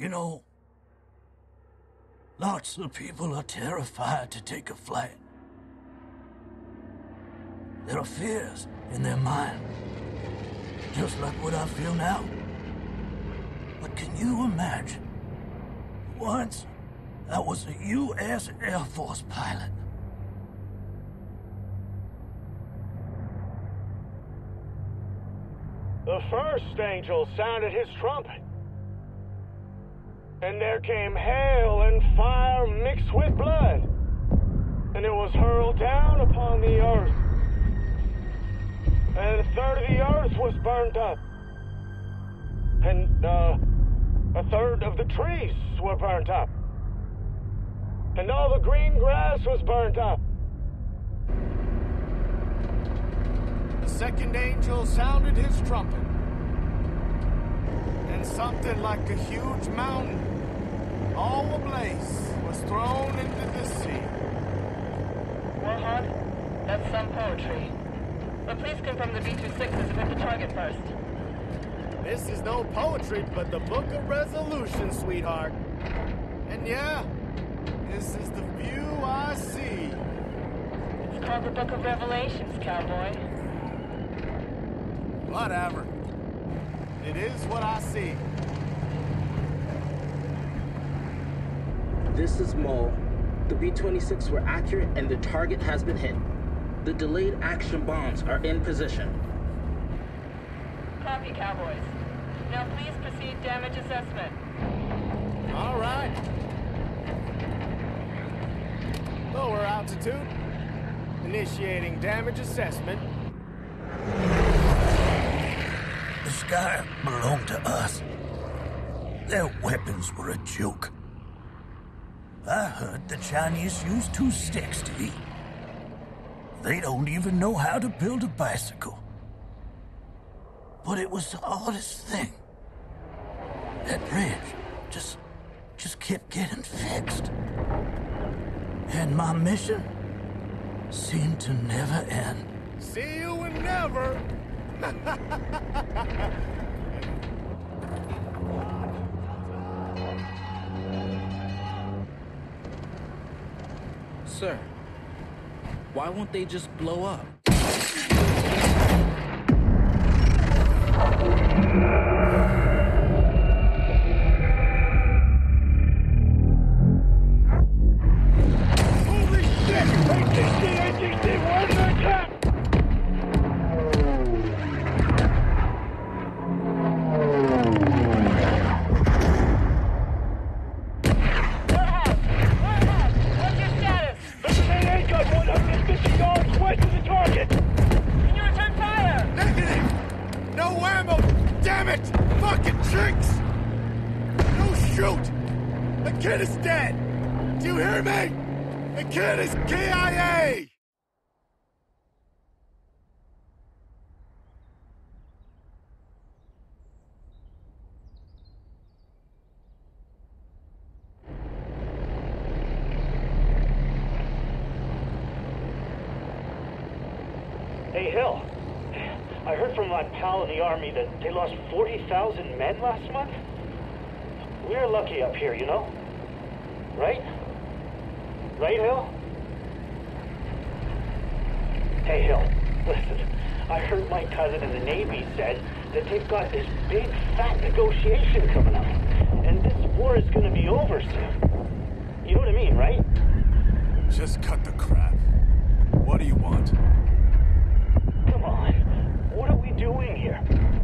You know, lots of people are terrified to take a flight. There are fears in their mind, just like what I feel now. But can you imagine? Once, I was a U.S. Air Force pilot. The first angel sounded his trumpet. And there came hail and fire mixed with blood. And it was hurled down upon the earth. And a third of the earth was burned up. And a third of the trees were burnt up. And all the green grass was burnt up. The second angel sounded his trumpet. And something like a huge mountain, all ablaze, was thrown into the sea. Warhawk, that's some poetry. But please confirm the B-26 has hit the target first. This is no poetry, but the Book of Resolution, sweetheart. And yeah, this is the view I see. It's called the Book of Revelations, cowboy. Whatever. It is what I see. This is Maul. The B-26 were accurate and the target has been hit. The delayed action bombs are in position. Copy, cowboys. Now please proceed damage assessment. All right. Lower altitude. Initiating damage assessment. The sky belonged to us. Their weapons were a joke. I heard the Chinese use 2 sticks to eat. They don't even know how to build a bicycle. But it was the hardest thing. That bridge just kept getting fixed. And my mission seemed to never end. See you and never. Sir, why won't they just blow up? Holy shit! ATC, we're under attack! Warhawk, what's your status? The grenade got 150 yards west of the target! Can you return fire? Negative! No ammo! Damn it! Fucking tricks! No shoot! The kid is dead! Do you hear me? The kid is KIA! Hey, Hill. I heard from my pal in the army that they lost 40,000 men last month. We're lucky up here, you know? Right? Right, Hill? Hey, Hill, listen. I heard my cousin in the Navy said that they've got this big, fat negotiation coming up. And this war is gonna be over soon. You know what I mean, right? Just cut the crap. What do you want? Come on. What are we doing here?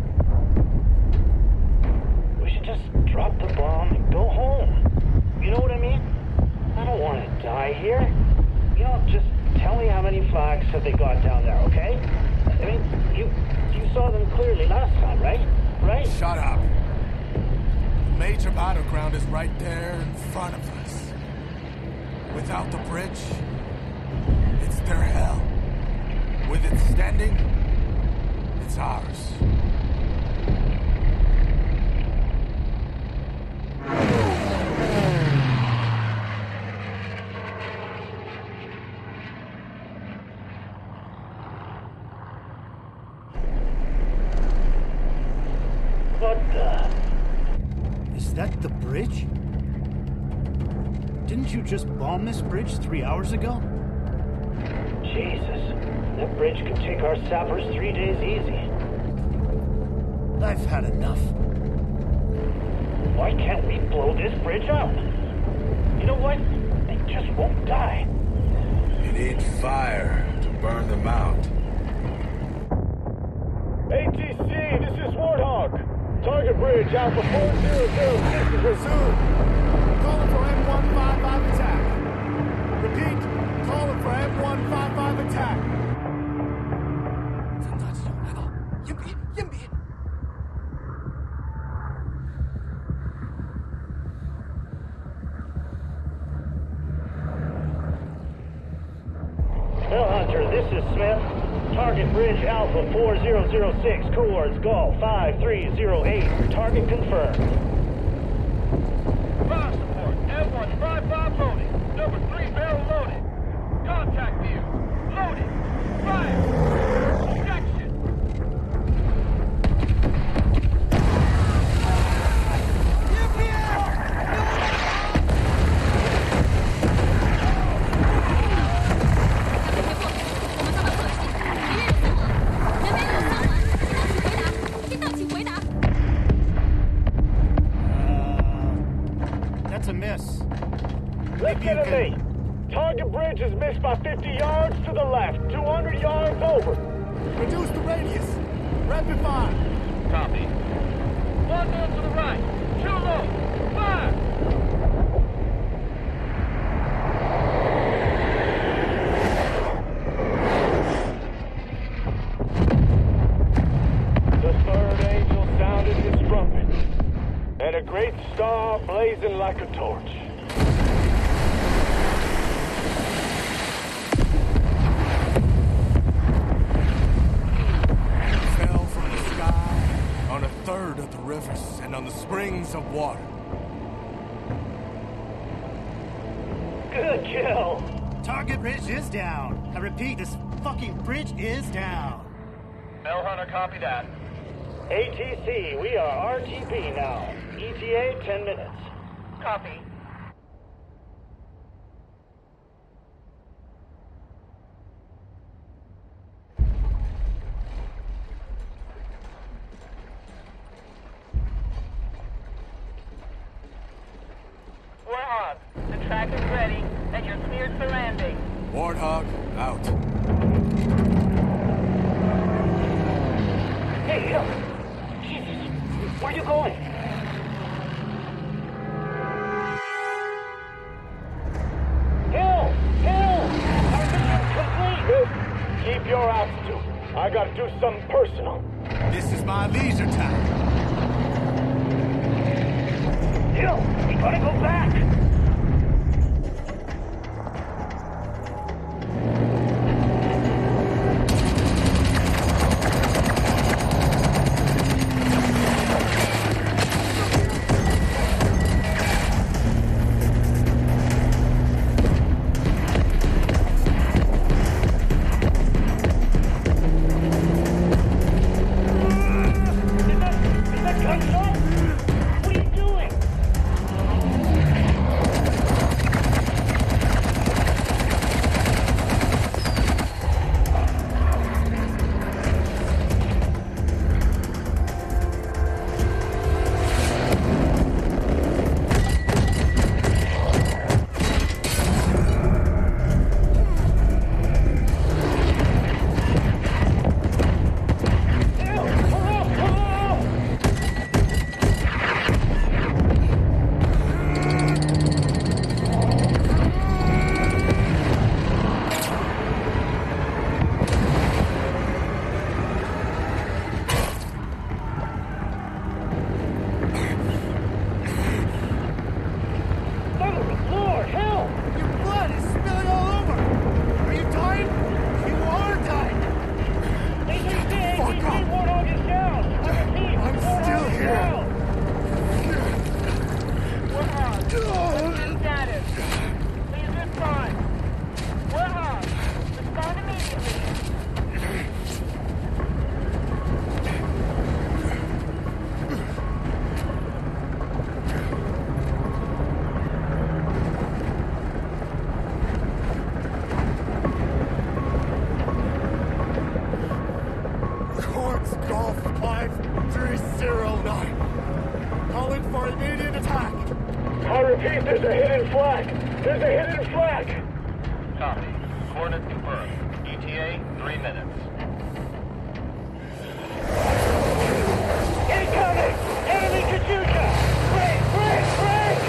We should just drop the bomb and go home. You know what I mean? I don't want to die here. You know, just tell me how many flags have they got down there, okay? I mean, you saw them clearly last time, right? Right? Shut up. The major battleground is right there in front of us. Without the bridge, it's their hell. With it standing, it's ours. What the? Is that the bridge? bridge? Didn't you just bomb this bridge 3 hours ago? Jesus, that bridge could take our sappers 3 days easy. I've had enough. Why can't we blow this bridge up? You know what? They just won't die. You need fire to burn them out. ATC, this is Warthog. Target bridge, Alpha 4006 is resumed. Calling for M155 attack. Repeat, calling for M155 attack. Hunter, this is Smith. Target bridge Alpha 4006, coords Golf 5308. Target confirmed. Fire support, M155 loaded. Number 3 barrel loaded. Contact view. Loaded. Fire. Projection. That's a miss. Listen to me. Target bridge is missed by 50 yards to the left. 200 yards over. Reduce the radius. Rapid fire. Copy. 1 mil to the right. 2 low. Fire. The third angel sounded his trumpet, and a great star blazing like a torch. Fell from the sky on a third of the rivers and on the springs of water. Good kill. Target bridge is down. I repeat, this fucking bridge is down. L Hunter, copy that. ATC, we are RTP now. ETA 10 minutes. Copy. We're on. The track is ready, and you're cleared for landing. Warthog, out. Hey, Hill! Jesus, where are you going? Hill! Hill! Our mission's complete! Keep your altitude. I gotta do something personal. This is my leisure time. Hill, we gotta go back! Is that gunshot? What are you doing? I repeat, there's a hidden flag. There's a hidden flag. Copy. Coordinates confirmed. ETA, 3 minutes. Incoming! Enemy Katyusha! Break! Break! Break!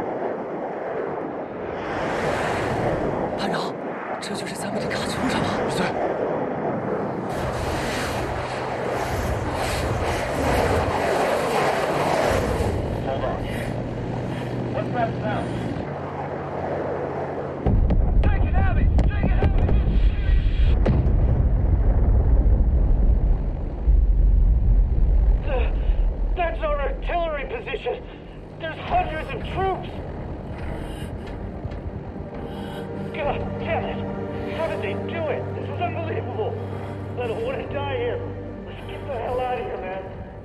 班长，这就是咱们的卡村长吗？对。 Hold on. What's that sound? Take it heavy! Take it heavy! That's our artillery position. There's hundreds of troops. God damn it! How did they do it? This is unbelievable. I don't want to die here. Let's get the hell out of here, man.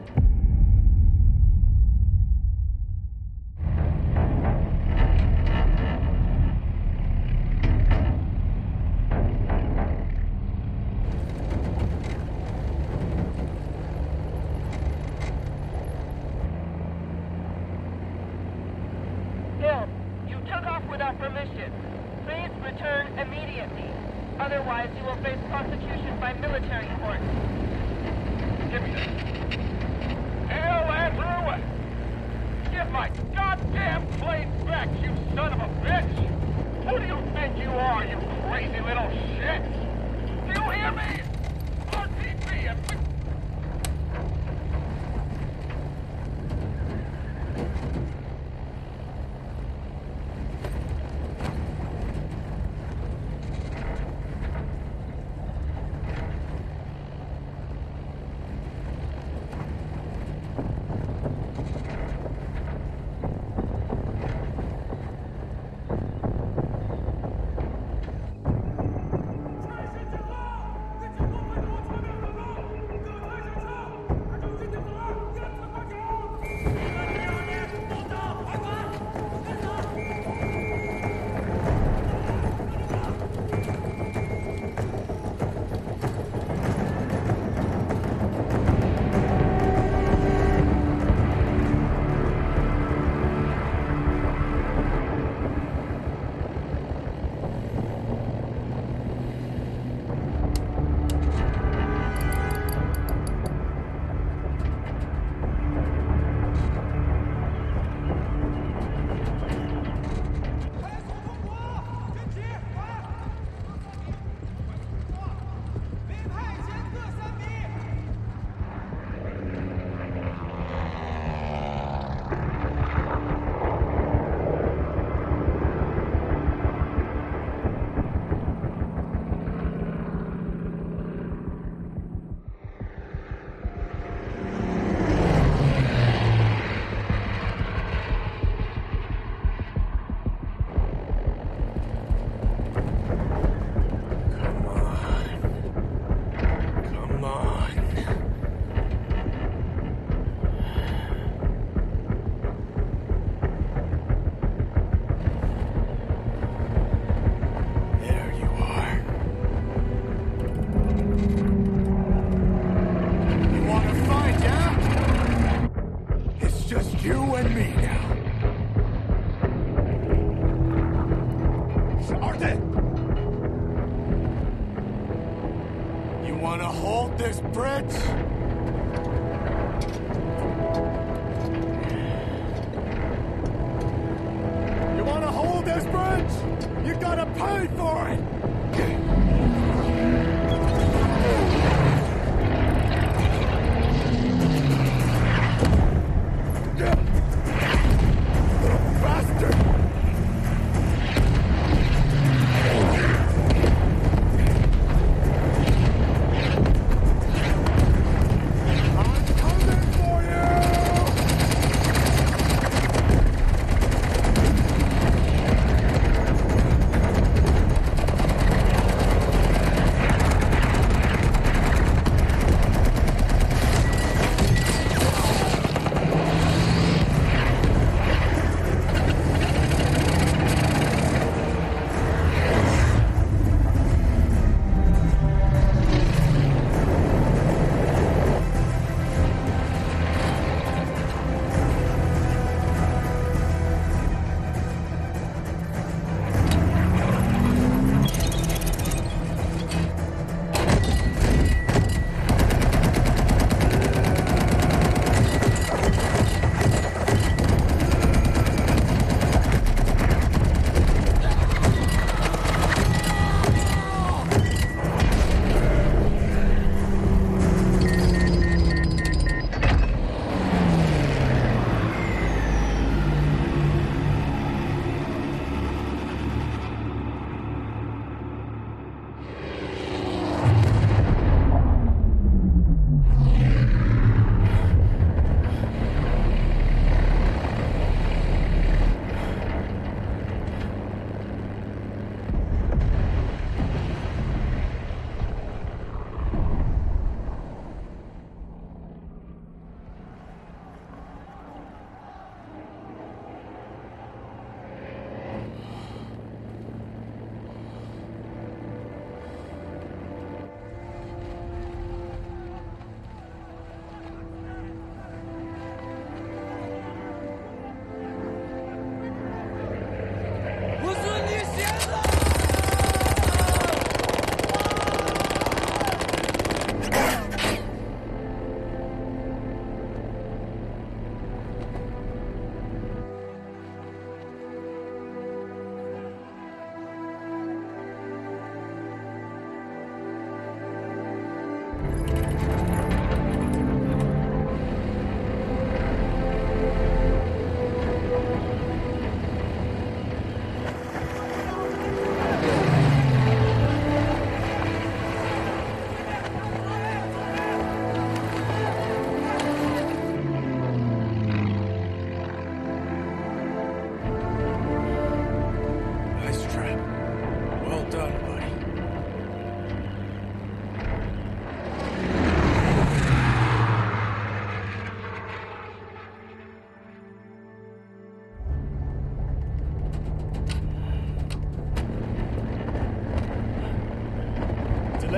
Bill, you took off without permission. Please return immediately. Otherwise, you will face prosecution by military court. Give me this. Hell, Andrew! Give my goddamn plane back, you son of a bitch! Who do you think you are, you crazy little shit? Do you hear me? RTP and... wanna hold this bridge? You wanna hold this bridge? You gotta pay for it!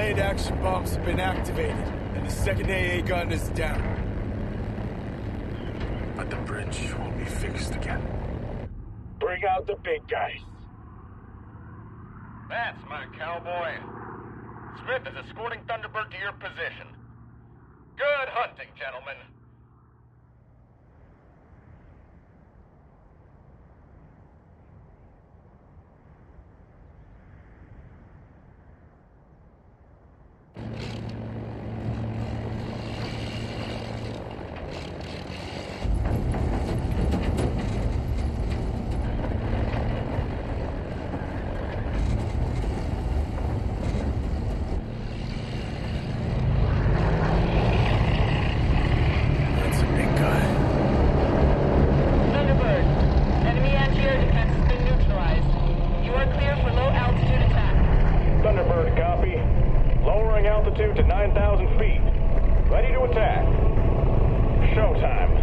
delayed action bombs have been activated, and the second AA gun is down. But the bridge won't be fixed again. Bring out the big guys. That's my cowboy. Smith is escorting Thunderbird to your position. Good hunting, gentlemen. altitude to 9,000 feet. Ready to attack. Showtime.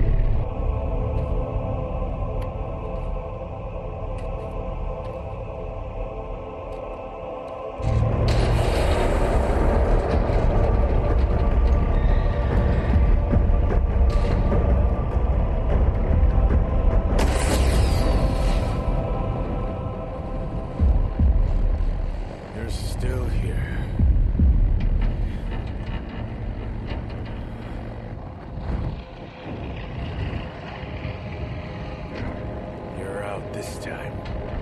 You're still here. You're out this time.